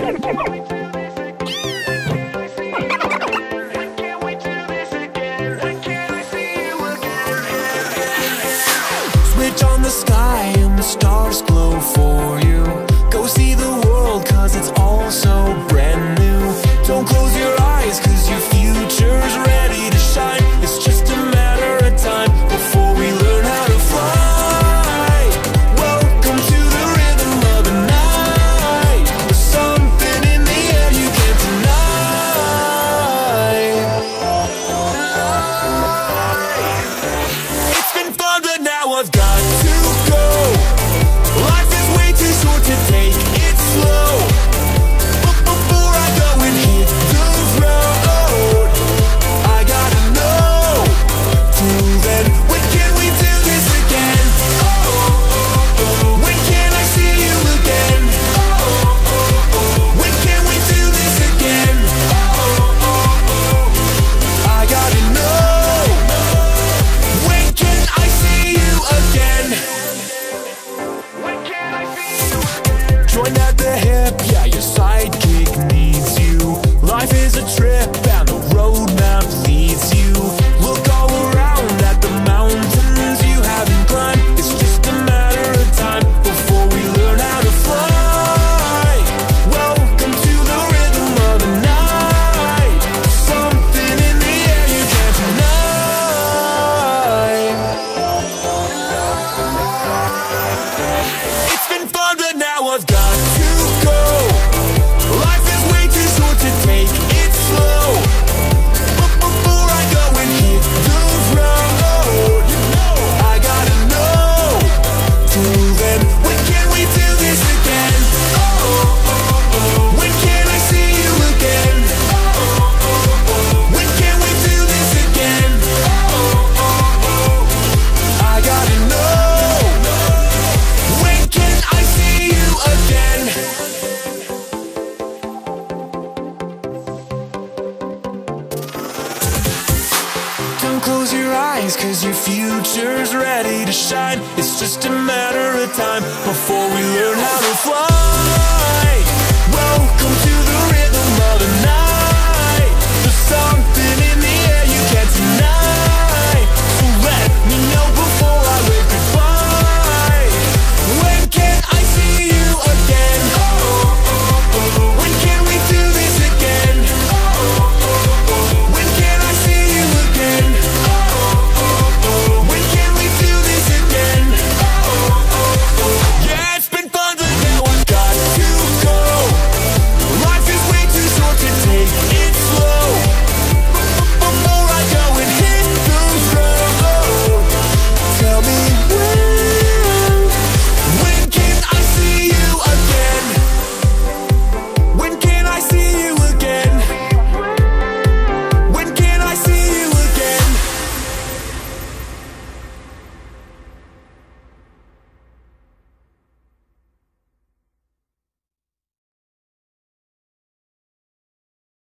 Switch on the sky and the stars glow for you. Go see the world, cause it's all so brand new. Don't close your eyes, cause your future's ready to shine. It's just a matter of time before we learn how to fly. Welcome to the rhythm of the night. There's something in the air you can't deny. It's been fun, but now I've got to go. Life is way too short to take it slow. But before I go and hit the road, I gotta know. Till then, when can we do this again? When can I see you again? When can we do this again? I gotta know. When can I see you again? Join at the hip, yeah, your sidekick needs you. Life is a trip and the roadmap leads you. Look all around at the mountains you haven't climbed. It's just a matter of time before we learn how to fly. Welcome to the rhythm of the night. Something in the air you can't deny. It's been fun, but now I've got to go. Life is way too short to take it slow. But before I go and hit the road, I gotta know. Till then, when can we do this again? When can I see you again? When can we do this again? I gotta know. When can I see you again? Don't close your eyes, cause your future's ready to shine. It's just a matter of time before we learn how to fly. Welcome to the rhythm of the night. The song